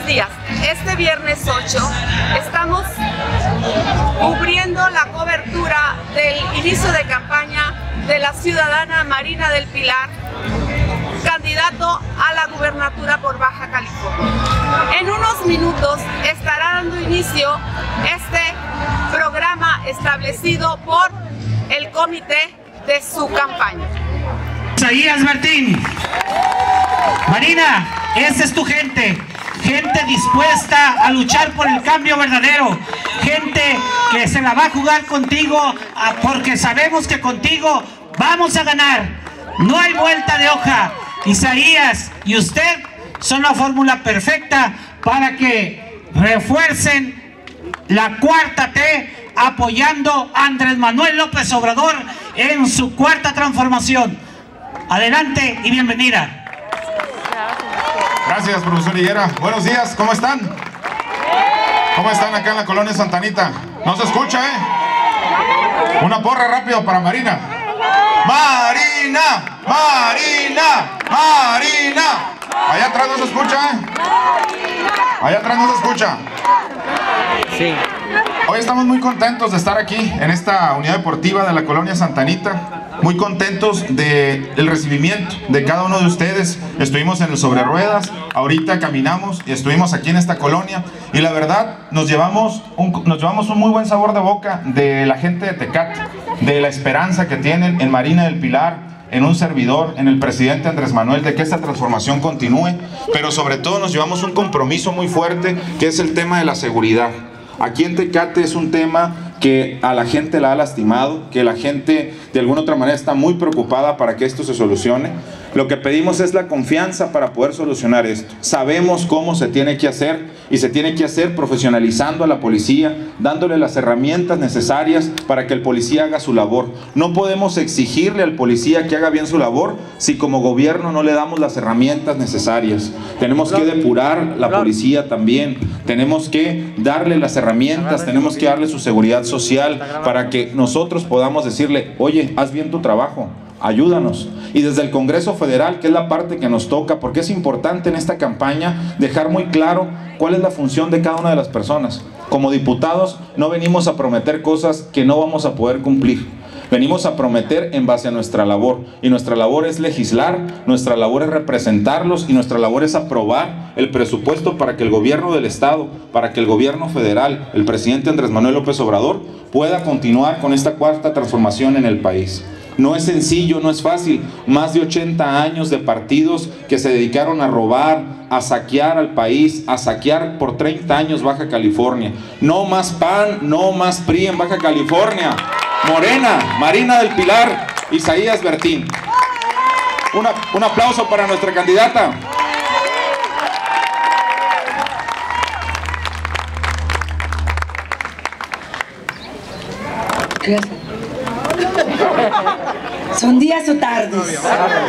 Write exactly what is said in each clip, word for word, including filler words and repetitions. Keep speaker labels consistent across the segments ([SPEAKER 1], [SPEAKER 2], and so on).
[SPEAKER 1] días. Este viernes ocho estamos cubriendo la cobertura del inicio de campaña de la ciudadana Marina del Pilar, candidato a la gubernatura por Baja California. En unos minutos estará dando inicio este programa establecido por el comité de su campaña.
[SPEAKER 2] Isaías Martín, Marina, esa es tu gente, gente dispuesta a luchar por el cambio verdadero, gente que se la va a jugar contigo porque sabemos que contigo vamos a ganar, no hay vuelta de hoja. Isaías y usted son la fórmula perfecta para que refuercen la cuarta T apoyando a Andrés Manuel López Obrador en su cuarta transformación. Adelante y bienvenida.
[SPEAKER 3] Gracias, profesor Higuera. Buenos días, ¿cómo están? ¿Cómo están acá en la colonia Santa Anita? ¿No se escucha, eh? Una porra rápido para Marina. Marina, Marina, Marina. Allá atrás no se escucha, ¿eh? Allá atrás no se escucha.
[SPEAKER 2] Sí.
[SPEAKER 3] Hoy estamos muy contentos de estar aquí en esta unidad deportiva de la colonia Santa Anita. Muy contentos del recibimiento de cada uno de ustedes. Estuvimos en el Sobre Ruedas, ahorita caminamos y estuvimos aquí en esta colonia. Y la verdad, nos llevamos un, nos llevamos un muy buen sabor de boca de la gente de Tecate, de la esperanza que tienen en Marina del Pilar, en un servidor, en el presidente Andrés Manuel, de que esta transformación continúe. Pero sobre todo nos llevamos un compromiso muy fuerte, que es el tema de la seguridad. Aquí en Tecate es un tema que a la gente la ha lastimado, que la gente de alguna otra manera está muy preocupada para que esto se solucione. Lo que pedimos es la confianza para poder solucionar esto. Sabemos cómo se tiene que hacer y se tiene que hacer profesionalizando a la policía, dándole las herramientas necesarias para que el policía haga su labor. No podemos exigirle al policía que haga bien su labor si como gobierno no le damos las herramientas necesarias. Tenemos que depurar la policía también, tenemos que darle las herramientas, tenemos que darle su seguridad social para que nosotros podamos decirle, oye, haz bien tu trabajo, ayúdanos. Y desde el Congreso Federal, que es la parte que nos toca, porque es importante en esta campaña dejar muy claro cuál es la función de cada una de las personas. Como diputados no venimos a prometer cosas que no vamos a poder cumplir. Venimos a prometer en base a nuestra labor, y nuestra labor es legislar, nuestra labor es representarlos y nuestra labor es aprobar el presupuesto para que el gobierno del estado, para que el gobierno federal, el presidente Andrés Manuel López Obrador pueda continuar con esta cuarta transformación en el país. No es sencillo, no es fácil. Más de ochenta años de partidos que se dedicaron a robar, a saquear al país, a saquear por treinta años Baja California. No más P A N, no más P R I en Baja California. Morena, Marina del Pilar, Isaías Bertín. Una, un aplauso para nuestra candidata.
[SPEAKER 4] Gracias. ¿Son días o tardes?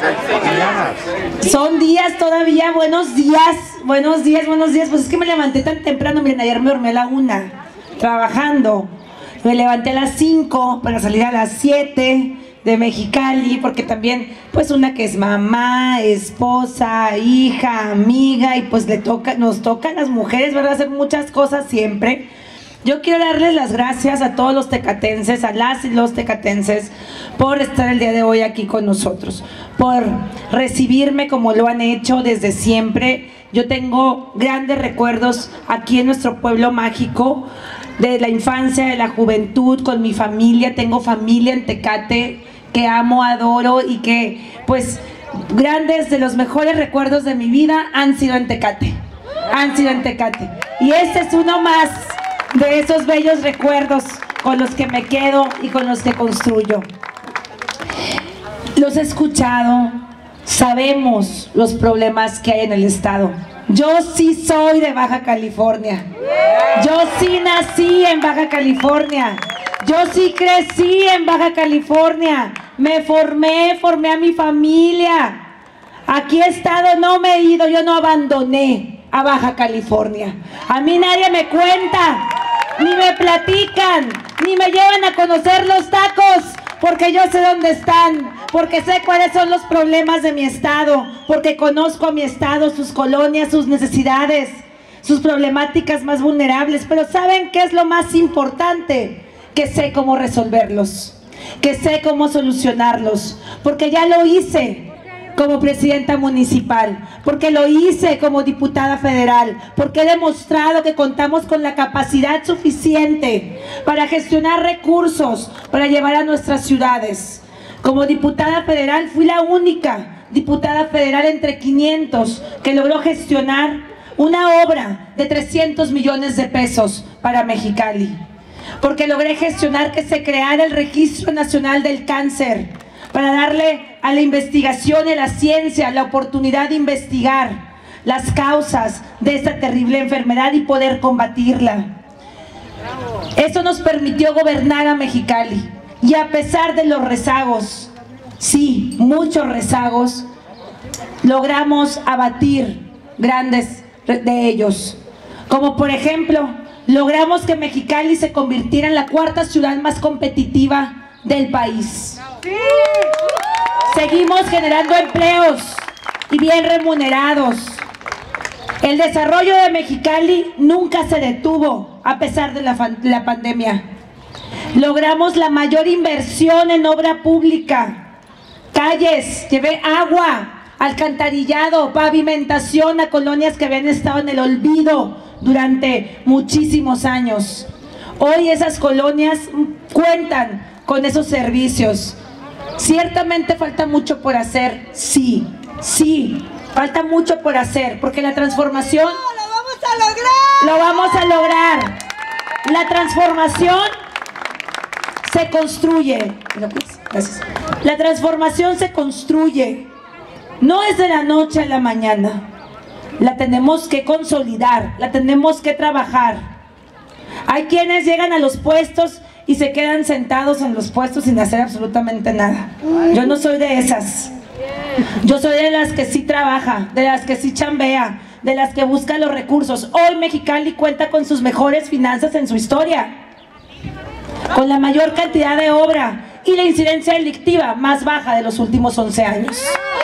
[SPEAKER 4] Son días todavía. Buenos días, buenos días, buenos días. Pues es que me levanté tan temprano. Miren, ayer me dormí a la una trabajando. Me levanté a las cinco para salir a las siete de Mexicali, porque también pues una que es mamá, esposa, hija, amiga, y pues le toca, nos toca a las mujeres, ¿verdad?, hacer muchas cosas siempre. Yo quiero darles las gracias a todos los tecatenses, a las y los tecatenses, por estar el día de hoy aquí con nosotros, por recibirme como lo han hecho desde siempre. Yo tengo grandes recuerdos aquí en nuestro pueblo mágico, de la infancia, de la juventud, con mi familia. Tengo familia en Tecate que amo, adoro, y que pues grandes de los mejores recuerdos de mi vida han sido en Tecate, han sido en Tecate. Y este es uno más de esos bellos recuerdos con los que me quedo y con los que construyo. Los he escuchado, sabemos los problemas que hay en el estado. Yo sí soy de Baja California, yo sí nací en Baja California, yo sí crecí en Baja California, me formé, formé a mi familia. Aquí he estado, no me he ido, yo no abandoné a Baja California. A mí nadie me cuenta, ni me platican, ni me llevan a conocer los tacos, porque yo sé dónde están, porque sé cuáles son los problemas de mi estado, porque conozco a mi estado, sus colonias, sus necesidades. sus problemáticas más vulnerables, pero ¿saben qué es lo más importante? Que sé cómo resolverlos, que sé cómo solucionarlos, porque ya lo hice como presidenta municipal, porque lo hice como diputada federal, porque he demostrado que contamos con la capacidad suficiente para gestionar recursos, para llevar a nuestras ciudades. Como diputada federal fui la única diputada federal entre quinientos que logró gestionar una obra de trescientos millones de pesos para Mexicali, porque logré gestionar que se creara el Registro Nacional del Cáncer, para darle a la investigación y a la ciencia la oportunidad de investigar las causas de esta terrible enfermedad y poder combatirla. Eso nos permitió gobernar a Mexicali, y a pesar de los rezagos, sí, muchos rezagos, logramos abatir grandes de ellos, como por ejemplo, logramos que Mexicali se convirtiera en la cuarta ciudad más competitiva del país. Seguimos generando empleos y bien remunerados. El desarrollo de Mexicali nunca se detuvo a pesar de la, la pandemia. Logramos la mayor inversión en obra pública, calles, llevé agua, alcantarillado, pavimentación a colonias que habían estado en el olvido durante muchísimos años. Hoy esas colonias cuentan con esos servicios. Ciertamente falta mucho por hacer, sí, sí, falta mucho por hacer, porque la transformación
[SPEAKER 5] ¡No, lo vamos a lograr!
[SPEAKER 4] Lo vamos a lograr. La transformación se construye. Gracias. La transformación se construye. No es de la noche a la mañana. La tenemos que consolidar, la tenemos que trabajar. Hay quienes llegan a los puestos y se quedan sentados en los puestos sin hacer absolutamente nada. Yo no soy de esas. Yo soy de las que sí trabaja, de las que sí chambea, de las que busca los recursos. Hoy Mexicali cuenta con sus mejores finanzas en su historia, con la mayor cantidad de obra y la incidencia delictiva más baja de los últimos once años.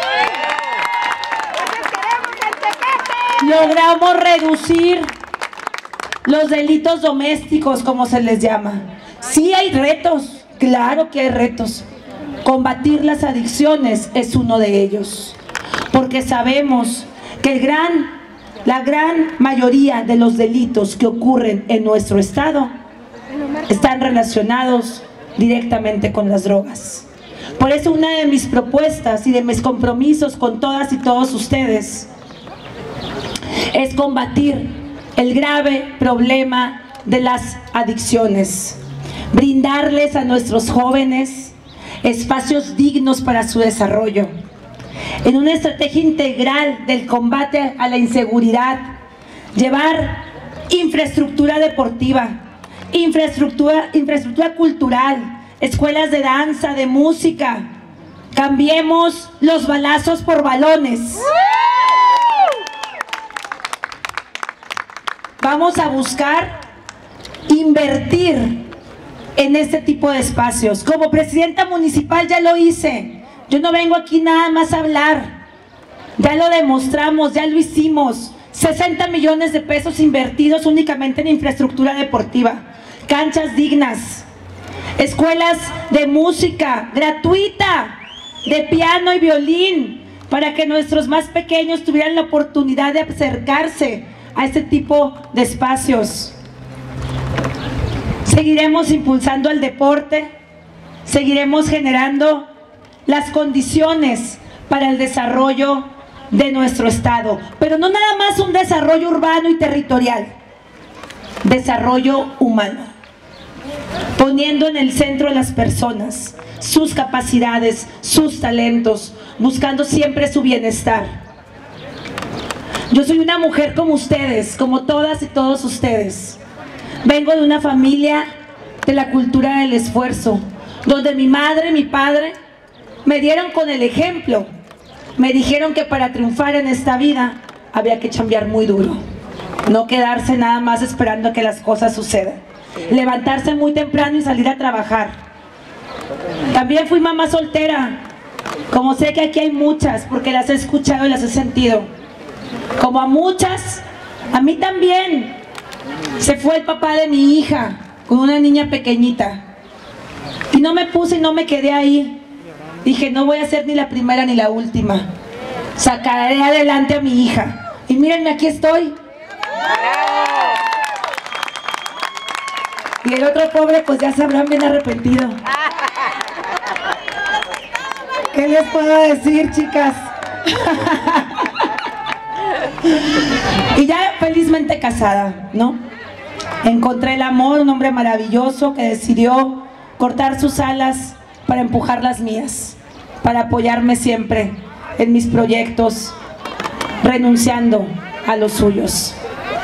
[SPEAKER 4] Logramos reducir los delitos domésticos, como se les llama. Sí hay retos, claro que hay retos. Combatir las adicciones es uno de ellos, porque sabemos que el gran, la gran mayoría de los delitos que ocurren en nuestro estado están relacionados directamente con las drogas. Por eso una de mis propuestas y de mis compromisos con todas y todos ustedes es combatir el grave problema de las adicciones, brindarles a nuestros jóvenes espacios dignos para su desarrollo, en una estrategia integral del combate a la inseguridad, llevar infraestructura deportiva, infraestructura, infraestructura cultural, escuelas de danza, de música. Cambiemos los balazos por balones. Vamos a buscar invertir en este tipo de espacios. Como presidenta municipal ya lo hice. Yo no vengo aquí nada más a hablar. Ya lo demostramos, ya lo hicimos. sesenta millones de pesos invertidos únicamente en infraestructura deportiva, canchas dignas, escuelas de música gratuita, de piano y violín, para que nuestros más pequeños tuvieran la oportunidad de acercarse a este tipo de espacios. Seguiremos impulsando el deporte, seguiremos generando las condiciones para el desarrollo de nuestro estado, pero no nada más un desarrollo urbano y territorial, desarrollo humano, poniendo en el centro a las personas, sus capacidades, sus talentos, buscando siempre su bienestar. Yo soy una mujer como ustedes, como todas y todos ustedes. Vengo de una familia de la cultura del esfuerzo, donde mi madre y mi padre me dieron con el ejemplo. Me dijeron que para triunfar en esta vida había que chambear muy duro, no quedarse nada más esperando a que las cosas sucedan, levantarse muy temprano y salir a trabajar. También fui mamá soltera, como sé que aquí hay muchas, porque las he escuchado y las he sentido. Como a muchas, A mí también se fue el papá de mi hija con una niña pequeñita. Y no me puse y no me quedé ahí. Dije, no voy a ser ni la primera ni la última. Sacaré adelante a mi hija. Y mírenme, aquí estoy. Y el otro pobre, pues ya se habrán bien arrepentido. ¿Qué les puedo decir, chicas? Y ya felizmente casada, ¿no? Encontré el amor, un hombre maravilloso que decidió cortar sus alas para empujar las mías, para apoyarme siempre en mis proyectos, renunciando a los suyos.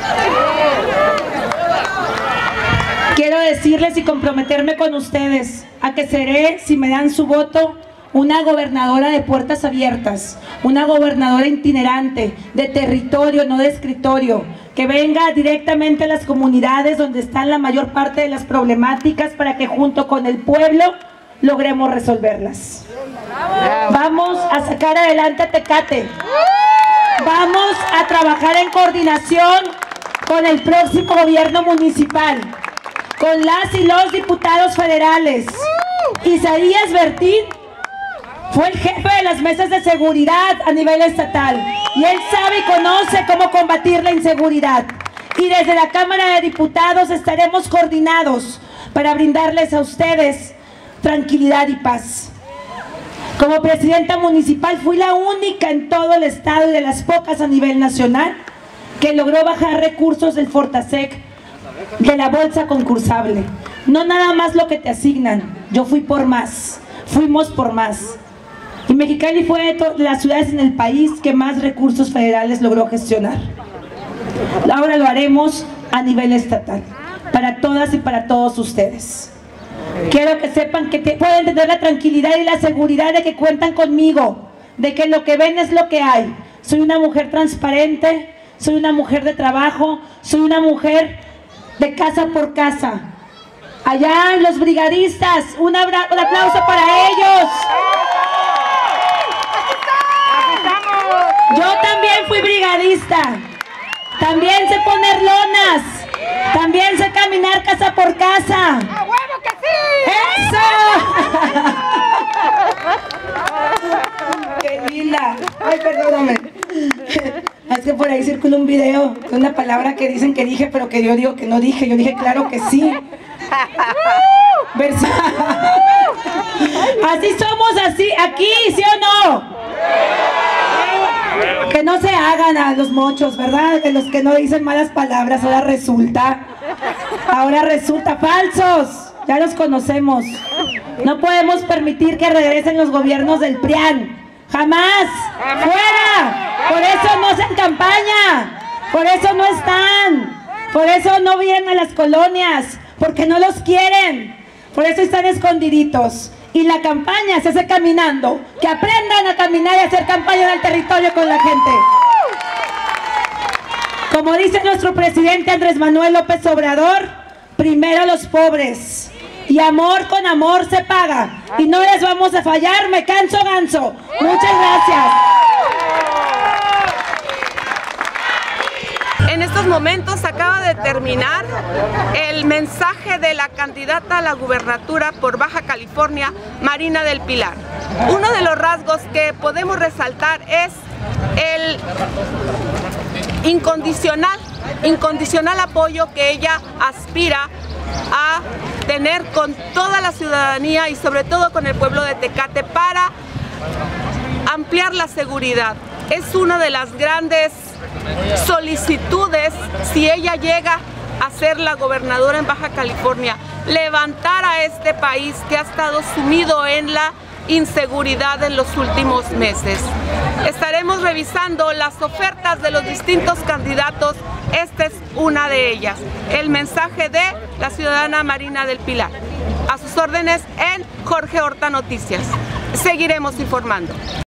[SPEAKER 4] Quiero decirles y comprometerme con ustedes a que seré, si me dan su voto, una gobernadora de puertas abiertas, una gobernadora itinerante, de territorio, no de escritorio, que venga directamente a las comunidades donde están la mayor parte de las problemáticas para que junto con el pueblo logremos resolverlas. Vamos a sacar adelante a Tecate. Vamos a trabajar en coordinación con el próximo gobierno municipal, con las y los diputados federales. Isaías Bertín fue el jefe de las mesas de seguridad a nivel estatal y él sabe y conoce cómo combatir la inseguridad. Y desde la Cámara de Diputados estaremos coordinados para brindarles a ustedes tranquilidad y paz. Como presidenta municipal fui la única en todo el estado y de las pocas a nivel nacional que logró bajar recursos del Fortasec, de la bolsa concursable. No nada más lo que te asignan, yo fui por más, fuimos por más. Y Mexicali fue de las ciudades en el país que más recursos federales logró gestionar. Ahora lo haremos a nivel estatal, para todas y para todos ustedes. Quiero que sepan que te, pueden tener la tranquilidad y la seguridad de que cuentan conmigo, de que lo que ven es lo que hay. Soy una mujer transparente, soy una mujer de trabajo, soy una mujer de casa por casa. Allá los brigadistas, un, abra, un aplauso para ellos. Yo también fui brigadista, también sé poner lonas, también sé caminar casa por casa. ¡A huevo que sí! ¡Eso! ¡Qué linda! Ay, perdóname. Es que por ahí circula un video de una palabra que dicen que dije, pero que yo digo que no dije. Yo dije, claro que sí. Versa. Así somos, así, aquí, ¿sí o no? Que no se hagan a los mochos, ¿verdad? De los que no dicen malas palabras, ahora resulta, ahora resulta falsos, ya los conocemos. No podemos permitir que regresen los gobiernos del P R I A N, jamás, fuera. Por eso no hacen campaña, por eso no están, por eso no vienen a las colonias, porque no los quieren, por eso están escondiditos. Y la campaña se hace caminando. Que aprendan a caminar y a hacer campaña en el territorio con la gente. Como dice nuestro presidente Andrés Manuel López Obrador, primero los pobres. Y amor con amor se paga. Y no les vamos a fallar, me canso ganso. Muchas gracias.
[SPEAKER 1] En estos momentos acaba de terminar el mensaje de la candidata a la gubernatura por Baja California, Marina del Pilar. Uno de los rasgos que podemos resaltar es el incondicional, incondicional apoyo que ella aspira a tener con toda la ciudadanía y sobre todo con el pueblo de Tecate para ampliar la seguridad. Es una de las grandes solicitudes, si ella llega a ser la gobernadora en Baja California, levantar a este país que ha estado sumido en la inseguridad en los últimos meses. Estaremos revisando las ofertas de los distintos candidatos, esta es una de ellas, el mensaje de la ciudadana Marina del Pilar. A sus órdenes en Jorge Horta Noticias. Seguiremos informando.